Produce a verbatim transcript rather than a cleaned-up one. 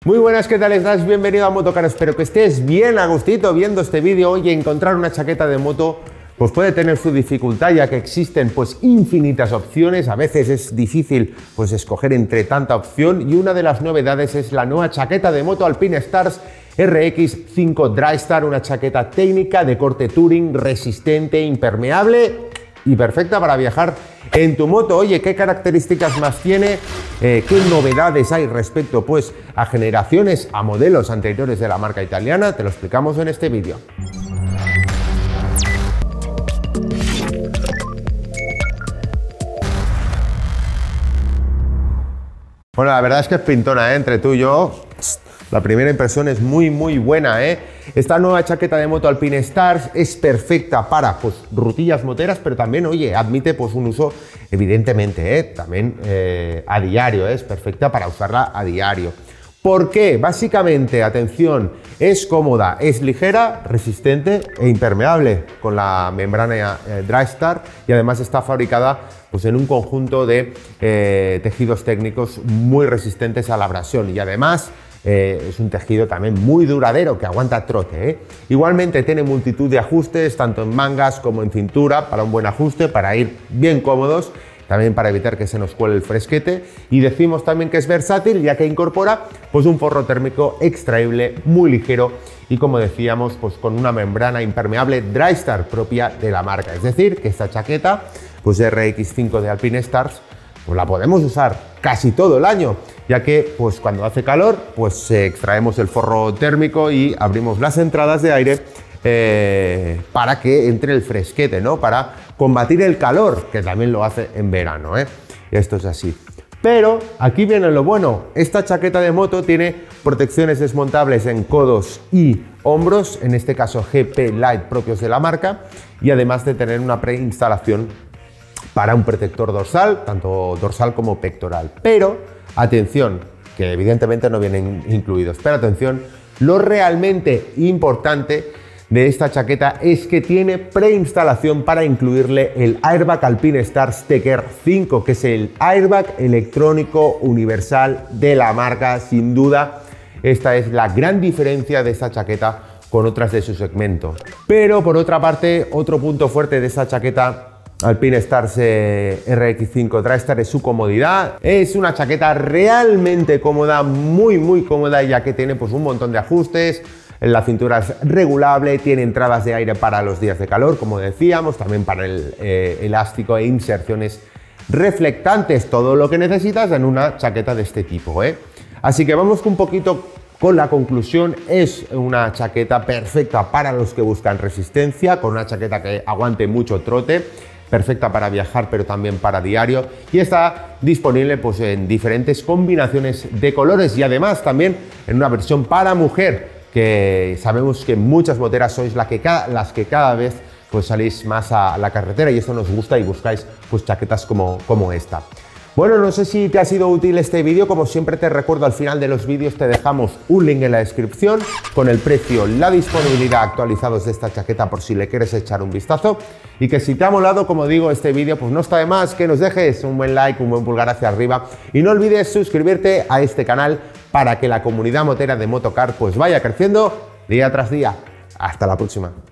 Muy buenas, ¿qué tal estás? Bienvenido a Motocar, espero que estés bien a gustito viendo este vídeo. Oye, encontrar una chaqueta de moto pues puede tener su dificultad, ya que existen pues infinitas opciones. A veces es difícil pues escoger entre tanta opción, y una de las novedades es la nueva chaqueta de moto Alpinestars R X cinco Drystar, una chaqueta técnica de corte touring, resistente, impermeable y perfecta para viajar en tu moto. Oye, ¿qué características más tiene? Eh, ¿Qué novedades hay respecto pues a generaciones, a modelos anteriores de la marca italiana? Te lo explicamos en este vídeo. Bueno, la verdad es que es pintona, ¿eh? Entre tú y yo, la primera impresión es muy muy buena, ¿eh? Esta nueva chaqueta de moto Alpinestars es perfecta para pues rutillas moteras, pero también, oye, admite pues un uso evidentemente, ¿eh? También eh, a diario, ¿eh? Es perfecta para usarla a diario. ¿Por qué? Básicamente, atención, es cómoda, es ligera, resistente e impermeable con la membrana eh, Drystar, y además está fabricada pues en un conjunto de eh, tejidos técnicos muy resistentes a la abrasión, y además Eh, es un tejido también muy duradero que aguanta trote, ¿eh? Igualmente tiene multitud de ajustes, tanto en mangas como en cintura, para un buen ajuste, para ir bien cómodos, también para evitar que se nos cuele el fresquete. Y decimos también que es versátil, ya que incorpora pues un forro térmico extraíble muy ligero, y como decíamos, pues con una membrana impermeable Drystar propia de la marca. Es decir, que esta chaqueta pues R X cinco de Alpinestars pues la podemos usar casi todo el año, ya que pues cuando hace calor pues eh, extraemos el forro térmico y abrimos las entradas de aire eh, para que entre el fresquete, ¿no? Para combatir el calor, que también lo hace en verano, ¿eh? Y esto es así. Pero aquí viene lo bueno, esta chaqueta de moto tiene protecciones desmontables en codos y hombros, en este caso G P Light propios de la marca, y además de tener una preinstalación para un protector dorsal, tanto dorsal como pectoral. Pero atención, que evidentemente no vienen incluidos, pero atención, lo realmente importante de esta chaqueta es que tiene preinstalación para incluirle el Airbag Alpinestars T-Care cinco, que es el airbag electrónico universal de la marca. Sin duda, esta es la gran diferencia de esta chaqueta con otras de su segmento. Pero por otra parte, otro punto fuerte de esta chaqueta Alpinestars eh, R X cinco Drystar es su comodidad. Es una chaqueta realmente cómoda, muy muy cómoda, ya que tiene pues un montón de ajustes. La cintura es regulable, tiene entradas de aire para los días de calor, como decíamos, también para el eh, elástico e inserciones reflectantes, todo lo que necesitas en una chaqueta de este tipo, ¿eh? Así que vamos un poquito con la conclusión. Es una chaqueta perfecta para los que buscan resistencia, con una chaqueta que aguante mucho trote, perfecta para viajar pero también para diario, y está disponible pues en diferentes combinaciones de colores, y además también en una versión para mujer, que sabemos que muchas moteras sois la que cada, las que cada vez pues salís más a la carretera, y esto nos gusta y buscáis pues chaquetas como, como esta. Bueno, no sé si te ha sido útil este vídeo. Como siempre te recuerdo, al final de los vídeos te dejamos un link en la descripción con el precio, la disponibilidad actualizados de esta chaqueta, por si le quieres echar un vistazo. Y que si te ha molado, como digo, este vídeo, pues no está de más que nos dejes un buen like, un buen pulgar hacia arriba, y no olvides suscribirte a este canal para que la comunidad motera de Motocar pues vaya creciendo día tras día. Hasta la próxima.